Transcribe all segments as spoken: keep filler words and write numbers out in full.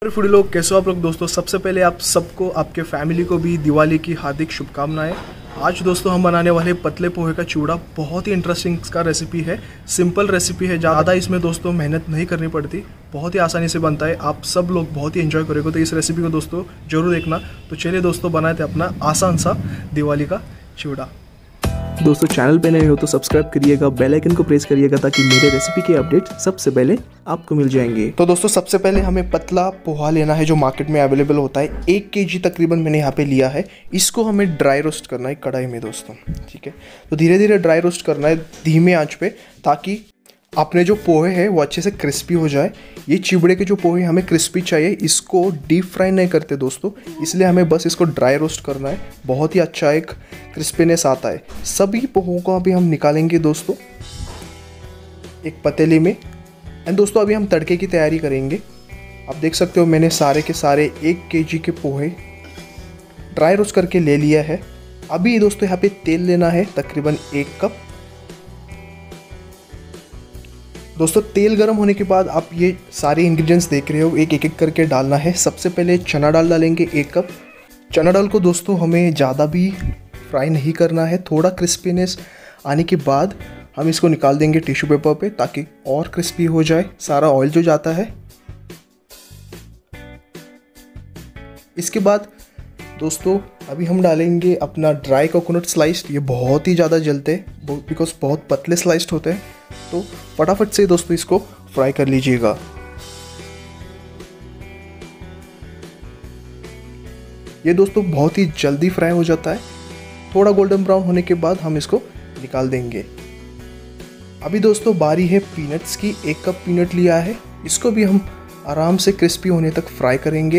Foodie लोग कैसे हो आप लोग दोस्तों। सबसे पहले आप सबको, आपके फैमिली को भी दिवाली की हार्दिक शुभकामनाएं। आज दोस्तों हम बनाने वाले पतले पोहे का चूड़ा। बहुत ही इंटरेस्टिंग का रेसिपी है, सिंपल रेसिपी है, ज़्यादा इसमें दोस्तों मेहनत नहीं करनी पड़ती, बहुत ही आसानी से बनता है। आप सब लोग बहुत ही एंजॉय करोगे, तो इस रेसिपी को दोस्तों जरूर देखना। तो चलिए दोस्तों, बनाए थे अपना आसान सा दिवाली का चूड़ा। दोस्तों चैनल पे नए हो तो सब्सक्राइब करिएगा, बेल आइकन को प्रेस करिएगा ताकि मेरे रेसिपी के अपडेट सबसे पहले आपको मिल जाएंगे। तो दोस्तों सबसे पहले हमें पतला पोहा लेना है जो मार्केट में अवेलेबल होता है। एक केजी तकरीबन मैंने यहाँ पे लिया है। इसको हमें ड्राई रोस्ट करना है कढ़ाई में दोस्तों, ठीक है। तो धीरे धीरे ड्राई रोस्ट करना है धीमे आंच पे, ताकि अपने जो पोहे हैं वो अच्छे से क्रिस्पी हो जाए। ये चिवड़े के जो पोहे हमें क्रिस्पी चाहिए, इसको डीप फ्राई नहीं करते दोस्तों, इसलिए हमें बस इसको ड्राई रोस्ट करना है। बहुत ही अच्छा एक क्रिस्पीनेस आता है। सभी पोहों को अभी हम निकालेंगे दोस्तों एक पतीले में। एंड दोस्तों अभी हम तड़के की तैयारी करेंगे। आप देख सकते हो मैंने सारे के सारे एक केजी के पोहे ड्राई रोस्ट करके ले लिया है। अभी दोस्तों यहाँ पे तेल लेना है तकरीबन एक कप। दोस्तों तेल गर्म होने के बाद आप ये सारे इंग्रेडिएंट्स देख रहे हो, एक एक एक करके डालना है। सबसे पहले चना दाल डालेंगे एक कप। चना दाल को दोस्तों हमें ज़्यादा भी फ्राई नहीं करना है, थोड़ा क्रिस्पीनेस आने के बाद हम इसको निकाल देंगे टिश्यू पेपर पे, ताकि और क्रिस्पी हो जाए सारा ऑयल जो जाता है। इसके बाद दोस्तों अभी हम डालेंगे अपना ड्राई कोकोनट स्लाइस्ड। ये बहुत ही ज़्यादा जलते हैं बिकॉज बहुत पतले स्लाइस्ड होते हैं, तो फटाफट से दोस्तों इसको फ्राई कर लीजिएगा। ये दोस्तों बहुत ही जल्दी फ्राई हो जाता है। थोड़ा गोल्डन ब्राउन होने के बाद हम इसको निकाल देंगे। अभी दोस्तों बारी है पीनट्स की। एक कप पीनट लिया है, इसको भी हम आराम से क्रिस्पी होने तक फ्राई करेंगे।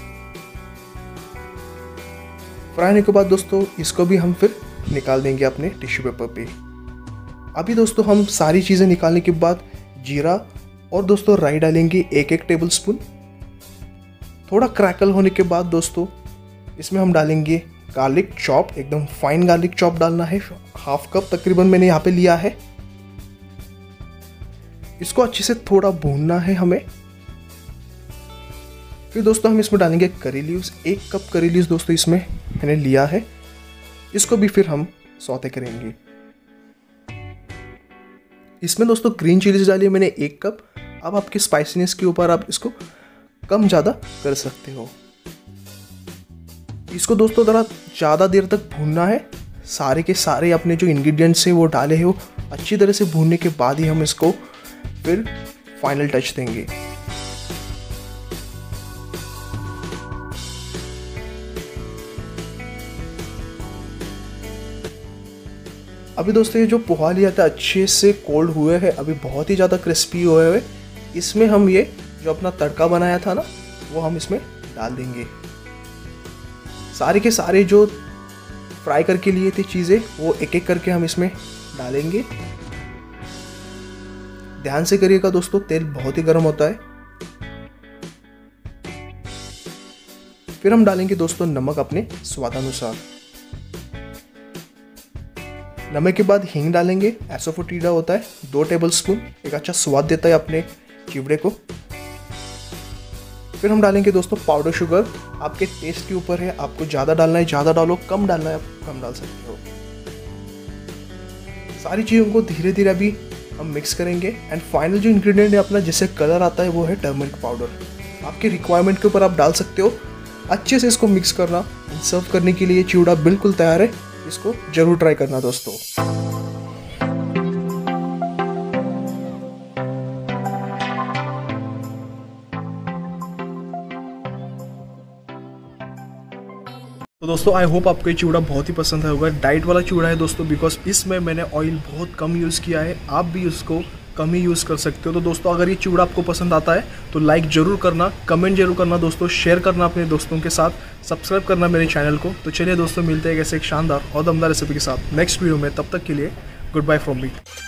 फ्राई होने के बाद दोस्तों इसको भी हम फिर निकाल देंगे अपने टिश्यू पेपर पे। अभी दोस्तों हम सारी चीज़ें निकालने के बाद जीरा और दोस्तों राई डालेंगे एक एक टेबल स्पून। थोड़ा क्रैकल होने के बाद दोस्तों इसमें हम डालेंगे गार्लिक चॉप, एकदम फाइन गार्लिक चॉप डालना है। हाफ कप तकरीबन मैंने यहाँ पे लिया है। इसको अच्छे से थोड़ा भूनना है हमें। फिर दोस्तों हम इसमें डालेंगे करी लीव्स। एक कप करी लीव्स दोस्तों इसमें मैंने लिया है। इसको भी फिर हम सौते करेंगे। इसमें दोस्तों ग्रीन चिलीज डाली है मैंने एक कप। अब आपके स्पाइसीनेस के ऊपर आप इसको कम ज़्यादा कर सकते हो। इसको दोस्तों ज़रा ज़्यादा देर तक भूनना है। सारे के सारे अपने जो इंग्रेडिएंट्स हैं वो डाले हो अच्छी तरह से भूनने के बाद ही हम इसको फिर फाइनल टच देंगे। अभी दोस्तों ये जो पोहा लिया था अच्छे से कोल्ड हुए हैं, अभी बहुत ही ज़्यादा क्रिस्पी हुए हुए। इसमें हम ये जो अपना तड़का बनाया था ना, वो हम इसमें डाल देंगे। सारे के सारे जो फ्राई करके लिए थे चीज़ें वो एक एक करके हम इसमें डालेंगे। ध्यान से करिएगा दोस्तों, तेल बहुत ही गर्म होता है। फिर हम डालेंगे दोस्तों नमक अपने स्वादानुसार। नमक के बाद हींग डालेंगे, एसोफोटीडा होता है दो टेबल स्पून, एक अच्छा स्वाद देता है अपने चिवड़े को। फिर हम डालेंगे दोस्तों पाउडर शुगर। आपके टेस्ट के ऊपर है, आपको ज़्यादा डालना है ज़्यादा डालो, कम डालना है आप कम डाल सकते हो। सारी चीज़ों को धीरे धीरे अभी हम मिक्स करेंगे। एंड फाइनल जो इंग्रेडिएंट है अपना जिससे कलर आता है वो है टर्मरिक पाउडर। आपके रिक्वायरमेंट के ऊपर आप डाल सकते हो। अच्छे से इसको मिक्स करना। सर्व करने के लिए चिवड़ा बिल्कुल तैयार है। इसको जरूर ट्राई करना दोस्तों। तो दोस्तों आई होप आपको ये चूड़ा बहुत ही पसंद होगा। डाइट वाला चूड़ा है दोस्तों, बिकॉज इसमें मैंने ऑयल बहुत कम यूज़ किया है। आप भी उसको कम ही यूज़ कर सकते हो। तो दोस्तों अगर ये चूड़ा आपको पसंद आता है तो लाइक ज़रूर करना, कमेंट जरूर करना दोस्तों, शेयर करना अपने दोस्तों के साथ, सब्सक्राइब करना मेरे चैनल को। तो चलिए दोस्तों मिलते हैं ऐसे एक शानदार और दमदार रेसिपी के साथ नेक्स्ट वीडियो में। तब तक के लिए गुड बाय फ्रॉम मी।